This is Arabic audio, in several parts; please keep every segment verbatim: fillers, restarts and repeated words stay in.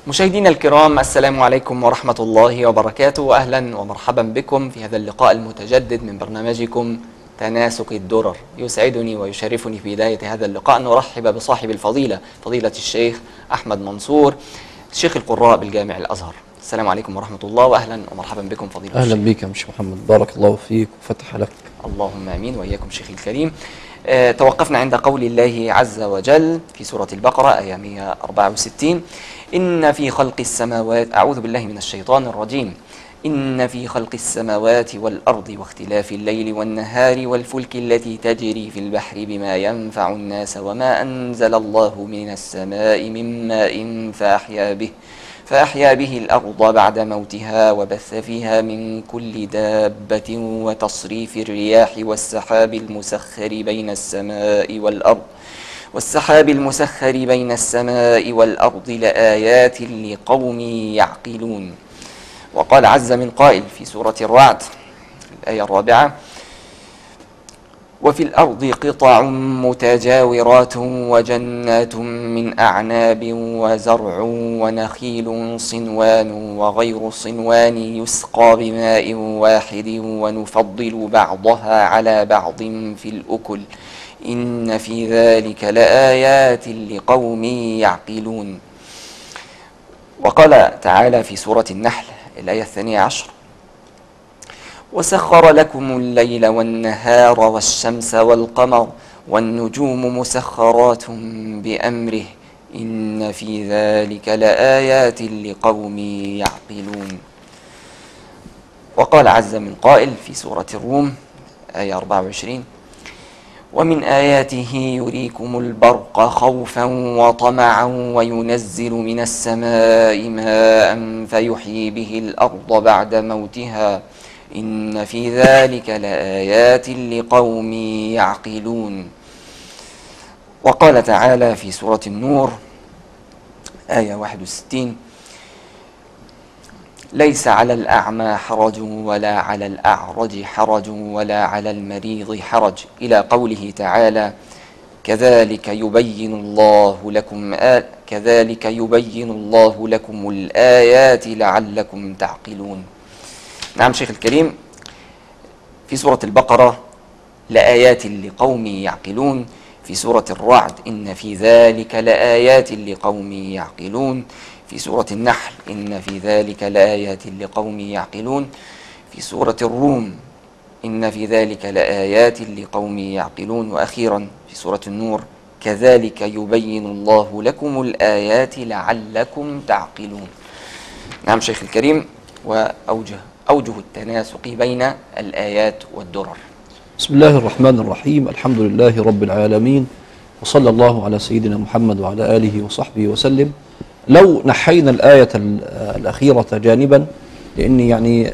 مشاهدينا الكرام، السلام عليكم ورحمة الله وبركاته، وأهلا ومرحبا بكم في هذا اللقاء المتجدد من برنامجكم تناسق الدرر. يسعدني ويشرفني في بداية هذا اللقاء أن أرحب بصاحب الفضيلة فضيلة الشيخ أحمد منصور، شيخ القراء بالجامع الأزهر. السلام عليكم ورحمة الله، وأهلا ومرحبا بكم فضيلة أهلا الشيخ. أهلا بك يا مش محمد، بارك الله فيك وفتح لك. اللهم آمين وإياكم شيخي الكريم. أه توقفنا عند قول الله عز وجل في سورة البقرة آية مئة وأربعة وستين: إن في خلق السماوات، أعوذ بالله من الشيطان الرجيم، إن في خلق السماوات والأرض واختلاف الليل والنهار والفلك التي تجري في البحر بما ينفع الناس وما أنزل الله من السماء من ماء فأحيا به فأحيا به الأرض بعد موتها وبث فيها من كل دابة وتصريف الرياح والسحاب المسخر بين السماء والأرض والسحاب المسخر بين السماء والأرض لآيات لقوم يعقلون. وقال عز من قائل في سورة الرعد الآية الرابعة: وفي الأرض قطع متجاورات وجنات من أعناب وزرع ونخيل صنوان وغير صنوان يسقى بماء واحد ونفضل بعضها على بعض في الأكل إن في ذلك لآيات لقوم يعقلون. وقال تعالى في سورة النحل الآية الثانية عشر: وسخر لكم الليل والنهار والشمس والقمر والنجوم مسخرات بأمره إن في ذلك لآيات لقوم يعقلون. وقال عز من قائل في سورة الروم آية أربعة وعشرين: ومن آياته يريكم البرق خوفا وطمعا وينزل من السماء ماء فيحيي به الأرض بعد موتها إن في ذلك لآيات لقوم يعقلون. وقال تعالى في سورة النور آية واحد وستين: ليس على الأعمى حرج ولا على الأعرج حرج ولا على المريض حرج إلى قوله تعالى: كذلك يبين الله لكم آل كذلك يبين الله لكم الآيات لعلكم تعقلون. نعم شيخ الكريم، في سورة البقرة لآيات لقوم يعقلون، في سورة الرعد إن في ذلك لآيات لقوم يعقلون، في سورة النحل إن في ذلك لآيات لقوم يعقلون، في سورة الروم إن في ذلك لآيات لقوم يعقلون، وأخيرا في سورة النور كذلك يبين الله لكم الآيات لعلكم تعقلون. نعم شيخ الكريم، وأوجه أوجه التناسق بين الآيات والدرر. بسم الله الرحمن الرحيم، الحمد لله رب العالمين، وصلى الله على سيدنا محمد وعلى آله وصحبه وسلم. لو نحينا الآية الأخيرة جانبا، لأن يعني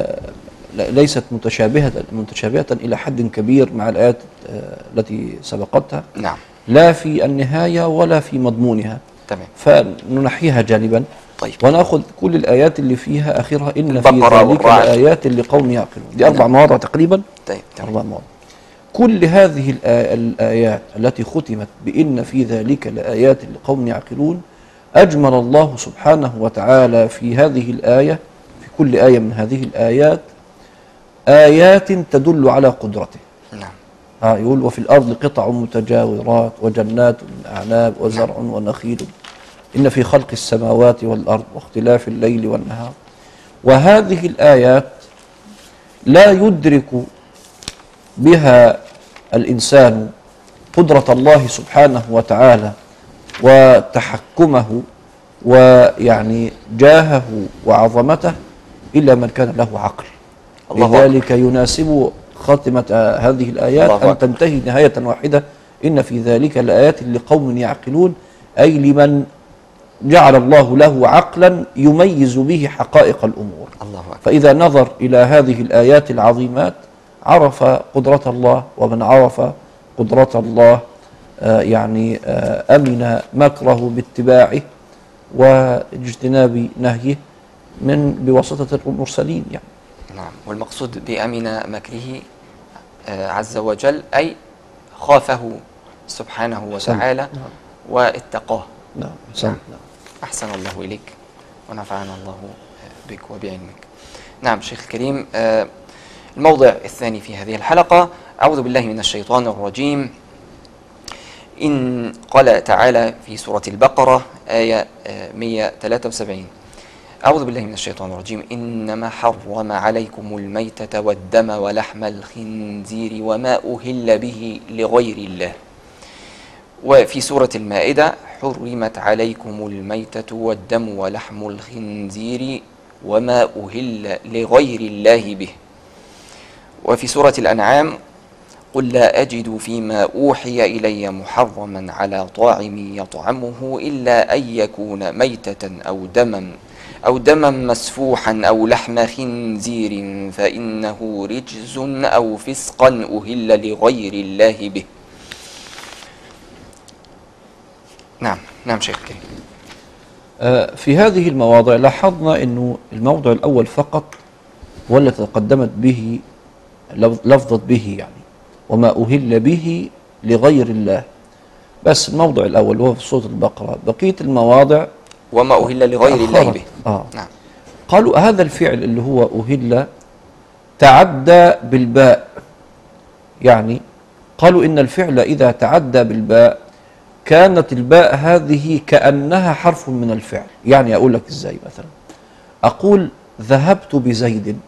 ليست متشابهة متشابهة إلى حد كبير مع الآيات التي سبقتها، نعم، لا في النهاية ولا في مضمونها، تمام، فننحيها جانبا. طيب، ونأخذ كل الآيات اللي فيها آخرها إن في البقرة ذلك والرعد. لآيات لقوم يعقلون، دي أربع نعم. مواضع تقريبا. طيب، تمام. أربع مواضع. كل هذه الآ- الآيات التي ختمت بإن في ذلك لآيات لقوم يعقلون، أجمل الله سبحانه وتعالى في هذه الآية، في كل آية من هذه الآيات آيات تدل على قدرته. نعم، ها يقول: وفي الأرض قطع متجاورات وجنات من أعناب وزرع ونخيل إن في خلق السماوات والأرض واختلاف الليل والنهار. وهذه الآيات لا يدرك بها الإنسان قدرة الله سبحانه وتعالى وتحكمه ويعني جاهه وعظمته إلا من كان له عقل. لذلك يناسب خاتمة هذه الآيات أن تنتهي نهاية واحدة: إن في ذلك لآيات لقوم يعقلون، أي لمن جعل الله له عقلا يميز به حقائق الأمور. الله أكبر. فإذا نظر إلى هذه الآيات العظيمات عرف قدرة الله، ومن عرف قدرة الله آه يعني آه أمن مكره باتباعه واجتناب نهيه من بواسطة المرسلين يعني. نعم، والمقصود بأمن مكره آه عز وجل أي خافه سبحانه وتعالى نعم. واتقاه. نعم. نعم. أحسن الله إليك ونفعنا الله بك وبعلمك. نعم شيخ الكريم، الموضع الثاني في هذه الحلقة: أعوذ بالله من الشيطان الرجيم. إن قال تعالى في سورة البقرة آية مئة وثلاثة وسبعين: أعوذ بالله من الشيطان الرجيم: إنما حرم عليكم الميتة والدم ولحم الخنزير وما أهل به لغير الله. وفي سورة المائدة: حرمت عليكم الميتة والدم ولحم الخنزير وما أهل لغير الله به. وفي سورة الأنعام: قل لا أجد فيما أوحي إلي محرما على طاعم يطعمه إلا أن يكون ميتة أو دما أو دما مسفوحا أو لحم خنزير فإنه رجز أو فسقا أهل لغير الله به. نعم نعم شيخ كريم. آه في هذه المواضع لاحظنا أنه الموضع الأول فقط ولا تقدمت به لفظت به، يعني وما أهل به لغير الله، بس الموضع الأول وهو في سورة البقرة. بقية المواضع وما أهل لغير الله به. آه. نعم. قالوا هذا الفعل اللي هو أهل تعدى بالباء، يعني قالوا إن الفعل إذا تعدى بالباء كانت الباء هذه كأنها حرف من الفعل. يعني أقول لك إزاي؟ مثلا أقول ذهبت بزيد،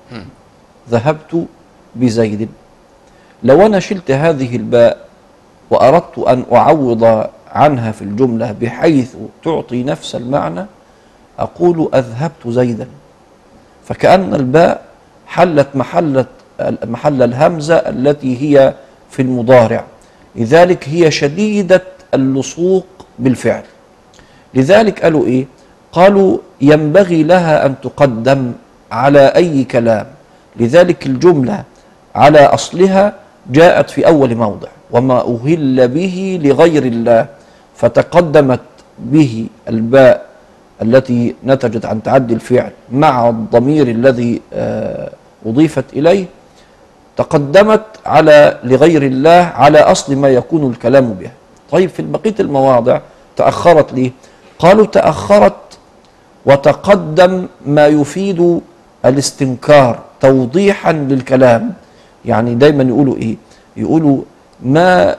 ذهبت بزيد، لو أنا شلت هذه الباء وأردت أن أعوض عنها في الجملة بحيث تعطي نفس المعنى أقول أذهبت زيدا، فكأن الباء حلت محلة محل الهمزة التي هي في المضارع، لذلك هي شديدة اللصوق بالفعل. لذلك قالوا إيه؟ قالوا ينبغي لها أن تقدم على أي كلام، لذلك الجملة على أصلها جاءت في أول موضع وما أهل به لغير الله، فتقدمت به الباء التي نتجت عن تعدي الفعل مع الضمير الذي أضيفت إليه، تقدمت على لغير الله على أصل ما يكون الكلام به. طيب في بقية المواضع تأخرت ليه؟ قالوا تأخرت وتقدم ما يفيد الاستنكار توضيحا للكلام. يعني دايما يقولوا إيه؟ يقولوا ما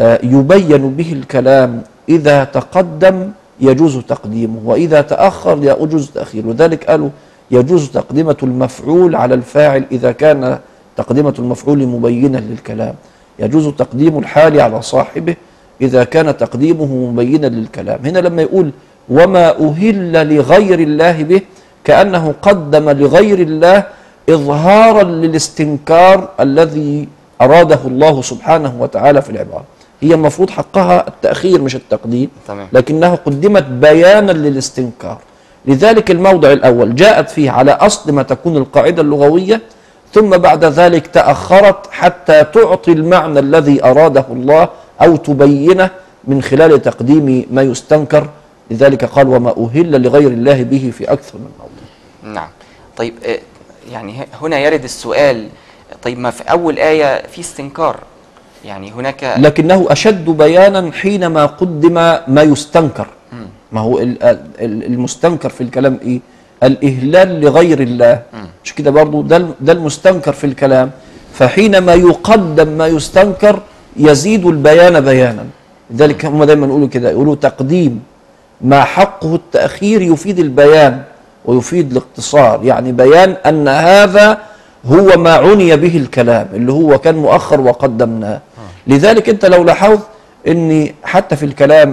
يبين به الكلام إذا تقدم يجوز تقديمه وإذا تأخر يجوز تأخيره، وذلك قالوا يجوز تقدمة المفعول على الفاعل إذا كان تقدمة المفعول مبينا للكلام، يجوز تقديم الحال على صاحبه إذا كان تقديمه مبينا للكلام. هنا لما يقول وما أهل لغير الله به كأنه قدم لغير الله إظهارا للاستنكار الذي أراده الله سبحانه وتعالى في العبارة. هي المفروض حقها التأخير مش التقديم، لكنها قدمت بيانا للاستنكار. لذلك الموضع الأول جاءت فيه على أصل ما تكون القاعدة اللغوية، ثم بعد ذلك تأخرت حتى تعطي المعنى الذي أراده الله أو تبينه من خلال تقديم ما يستنكر. لذلك قال وما أهل لغير الله به في أكثر من موضع. نعم. طيب يعني هنا يرد السؤال، طيب ما في أول آية في استنكار، يعني هناك لكنه أشد بيانا حينما قدم ما يستنكر. م. ما هو المستنكر في الكلام إيه؟ الإهلال لغير الله، مش كده برضو؟ ده ده المستنكر في الكلام، فحينما يقدم ما يستنكر يزيد البيان بيانا. لذلك هم دايما يقولوا كده، يقولوا تقديم ما حقه التأخير يفيد البيان ويفيد الاختصار، يعني بيان أن هذا هو ما عني به الكلام اللي هو كان مؤخر وقدمناه. لذلك أنت لو لاحظت أن حتى في الكلام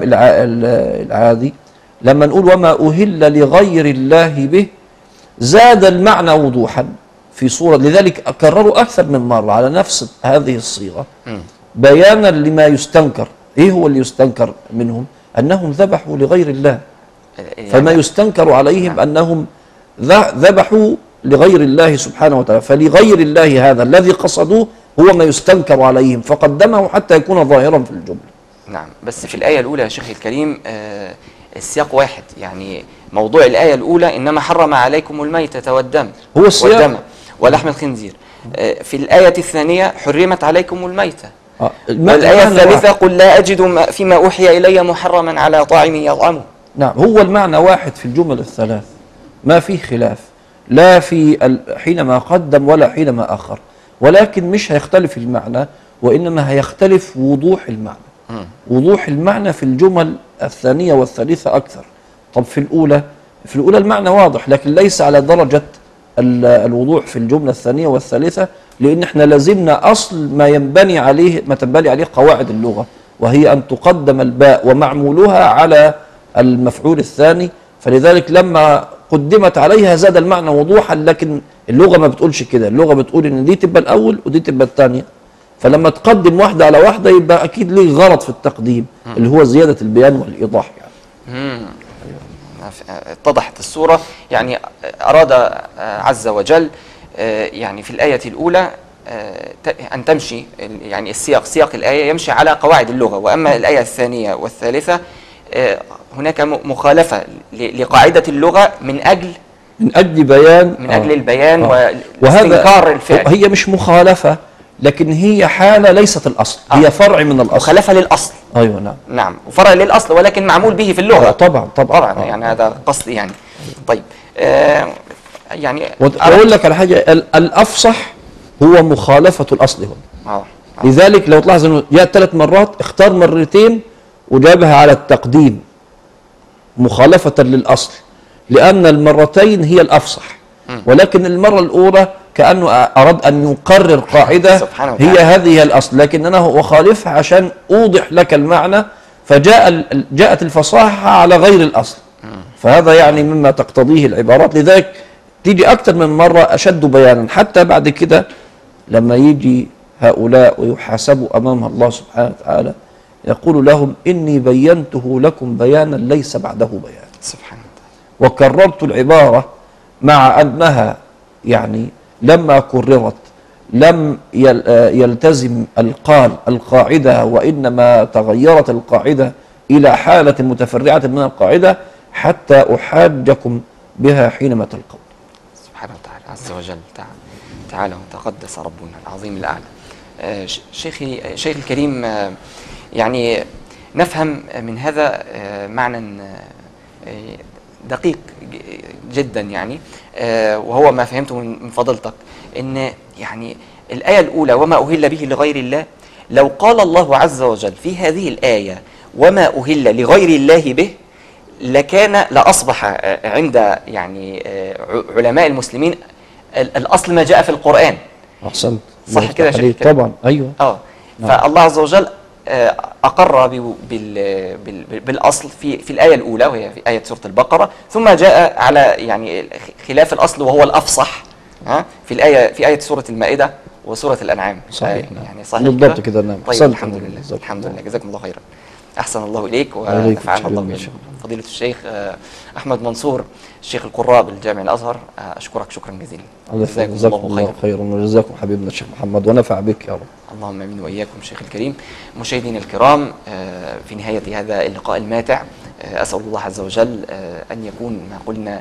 العادي لما نقول وما أهل لغير الله به زاد المعنى وضوحا في صورة، لذلك أكرروا أكثر من مرة على نفس هذه الصيغة بيانا لما يستنكر. إيه هو اللي يستنكر منهم؟ أنهم ذبحوا لغير الله، فما يستنكر عليهم أنهم ذبحوا لغير الله سبحانه وتعالى، فلغير الله هذا الذي قصدوه هو ما يستنكر عليهم، فقدمه حتى يكون ظاهرا في الجملة. نعم. بس في الآية الأولى يا شيخ الكريم آه السياق واحد، يعني موضوع الآية الأولى إنما حرم عليكم الميتة والدم هو السياق والدم ولحم الخنزير. آه في الآية الثانية حرمت عليكم الميتة. آه والآية الثالثة قل لا أجد فيما أوحي إلي محرما على طاعم يطعمه. نعم، هو المعنى واحد في الجمل الثلاث، ما فيه خلاف، لا في حينما قدم ولا حينما أخر، ولكن مش هيختلف المعنى، وإنما هيختلف وضوح المعنى. م. وضوح المعنى في الجمل الثانية والثالثة أكثر. طب في الأولى، في الأولى المعنى واضح، لكن ليس على درجة الوضوح في الجملة الثانية والثالثة، لأن احنا لازمنا أصل ما ينبني عليه ما تنبني عليه قواعد اللغة، وهي أن تقدم الباء ومعمولها على المفعول الثاني، فلذلك لما قدمت عليها زاد المعنى وضوحا، لكن اللغة ما بتقولش كده، اللغة بتقول إن دي تبقى الأول ودي تبقى الثانية، فلما تقدم واحدة على واحدة يبقى أكيد ليه غرض في التقديم اللي هو زيادة البيان والإيضاح يعني. اتضحت الصورة. يعني أراد عز وجل يعني في الآية الأولى أن تمشي، يعني السياق سياق الآية يمشي على قواعد اللغة، وأما الآية الثانية والثالثة هناك مخالفة لقاعدة اللغة من أجل من أجل بيان من أجل البيان آه. واستنكار الفعل. هي مش مخالفة، لكن هي حالة ليست الأصل، آه. هي فرع من الأصل، مخالفة للأصل. أيوة نعم نعم، وفرع للأصل ولكن معمول به في اللغة. آه طبعا طبعا, طبعا. آه. يعني هذا قصدي يعني. طيب آه يعني أقول لك على حاجة، الأفصح هو مخالفة الأصل هنا. آه. آه. لذلك لو تلاحظ أنه جاء ثلاث مرات، اختار مرتين وجابها على التقديم مخالفة للأصل، لأن المرتين هي الأفصح، ولكن المرة الأولى كأنه أراد أن يقرر قاعدة هي هذه الأصل، لكن أنا أخالفها عشان أوضح لك المعنى، فجاء جاءت الفصاحة على غير الأصل، فهذا يعني مما تقتضيه العبارات، لذلك تيجي أكثر من مرة أشد بيانا، حتى بعد كده لما يجي هؤلاء ويحاسبوا أمام الله سبحانه وتعالى يقول لهم إني بينته لكم بيانا ليس بعده بيان سبحان الله. وكررت العبارة مع أنها يعني لما كررت لم يلتزم القال القاعدة، وإنما تغيرت القاعدة إلى حالة متفرعة من القاعدة حتى أحاجكم بها حينما تلقون. سبحانه وتعالى عز وجل. تعالى وتقدس ربنا العظيم الأعلى. آه شيخي شيخ الكريم، آه يعني نفهم من هذا آه معنى آه دقيق جدا، يعني آه وهو ما فهمته من فضلتك، ان يعني الآية الأولى وما أهل به لغير الله، لو قال الله عز وجل في هذه الآية وما أهل لغير الله به لكان لأصبح عند يعني علماء المسلمين الأصل ما جاء في القرآن. أحسنت، صح كده يا شيخ؟ طبعا أيوه. اه فالله عز وجل أقر بالأصل في في الآية الأولى وهي في آية سورة البقرة، ثم جاء على يعني خلاف الأصل وهو الأفصح ها في الآية في آية سورة المائدة وسورة الأنعام. صحيح. يعني صحيح بالضبط كده. نعم. طيب الحمد لله الحمد لله، جزاكم الله خيرا. أحسن الله إليك ونفعنا الله بك. فضيلة الشيخ أحمد منصور الشيخ القراء بالجامع الأزهر، أشكرك شكرا جزيلا. جزاكم الله خيرا وجزاكم حبيبنا الشيخ محمد ونفع بك يا رب. اللهم امين واياكم شيخ الكريم. مشاهدينا الكرام، في نهاية هذا اللقاء الماتع أسأل الله عز وجل أن يكون ما قلنا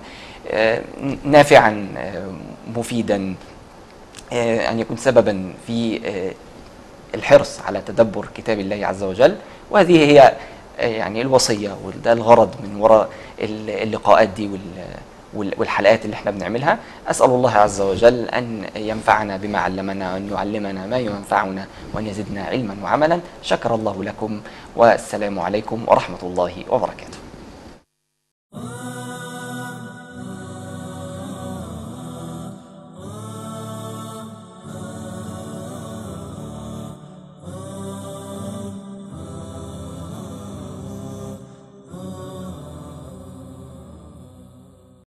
نافعا مفيدا، أن يكون سببا في الحرص على تدبر كتاب الله عز وجل، وهذه هي يعني الوصية وده الغرض من وراء اللقاءات دي والحلقات اللي احنا بنعملها. أسأل الله عز وجل أن ينفعنا بما علمنا وأن يعلمنا ما ينفعنا وأن يزدنا علما وعملا. شكر الله لكم والسلام عليكم ورحمة الله وبركاته.